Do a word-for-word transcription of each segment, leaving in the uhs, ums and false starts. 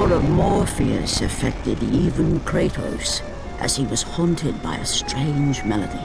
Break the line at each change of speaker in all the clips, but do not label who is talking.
power of Morpheus affected even Kratos, as he was haunted by a strange melody.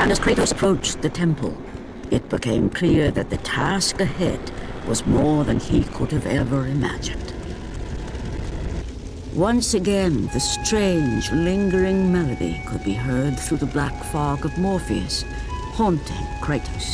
And as Kratos approached the temple, it became clear that the task ahead was more than he could have ever imagined. Once again, the strange, lingering melody could be heard through the black fog of Morpheus, haunting Kratos.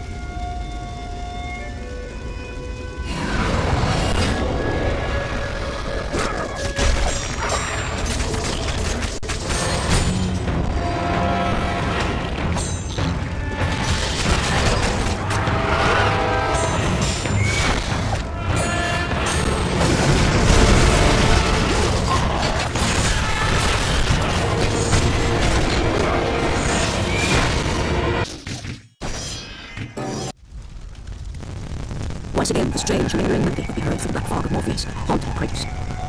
Once again, the strange, lingering melody could be heard through the black fog of Morpheus, haunting Kratos.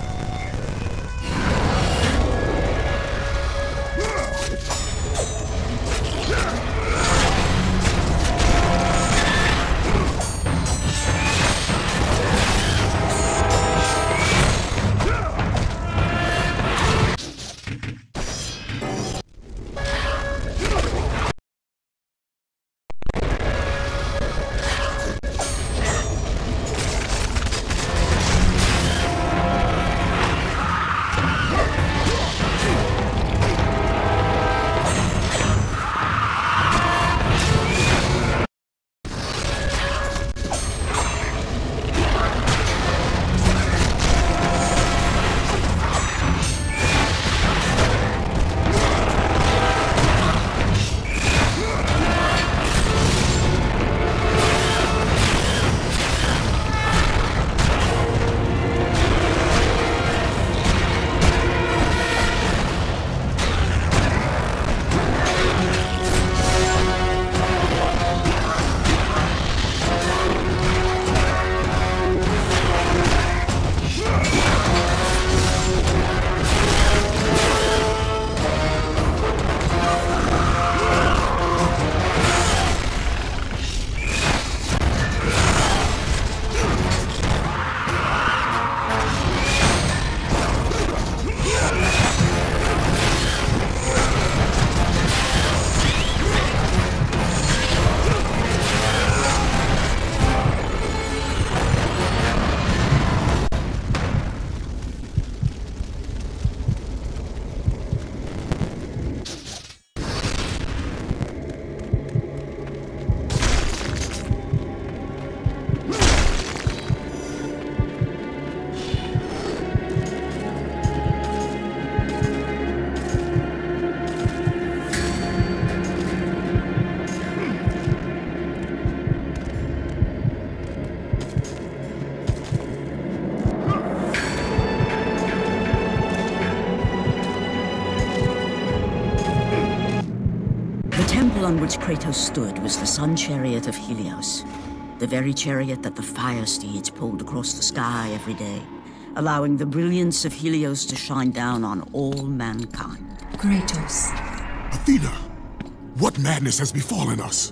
On which Kratos stood was the sun chariot of Helios, the very chariot that the fire steeds pulled across the sky every day, allowing the brilliance of Helios to shine down on all mankind.
Kratos.
Athena, what madness has befallen us?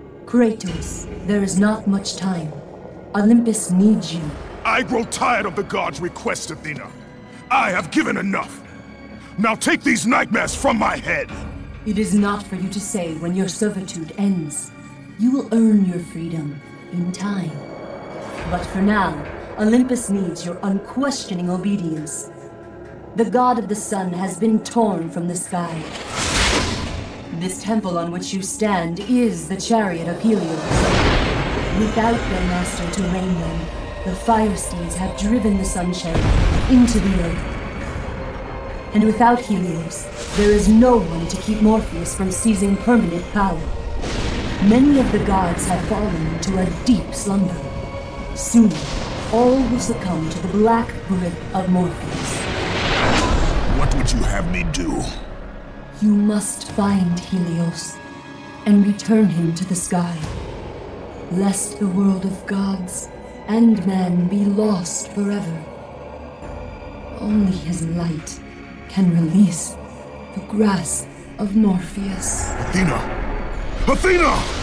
Kratos, there is not much time. Olympus needs you.
I grow tired of the gods' requests, Athena. I have given enough. Now take these nightmares from my head.
It is not for you to say when your servitude ends. You will earn your freedom in time. But for now, Olympus needs your unquestioning obedience. The god of the sun has been torn from the sky. This temple on which you stand is the chariot of Helios. Without their master to reign them, the fire steeds have driven the sun chariot into the earth. And without Helios, there is no one to keep Morpheus from seizing permanent power. Many of the gods have fallen into a deep slumber. Soon, all will succumb to the black grip of Morpheus.
What would you have me do?
You must find Helios and return him to the sky, lest the world of gods and man be lost forever. Only his light can release the grasp of Morpheus.
Athena! Athena!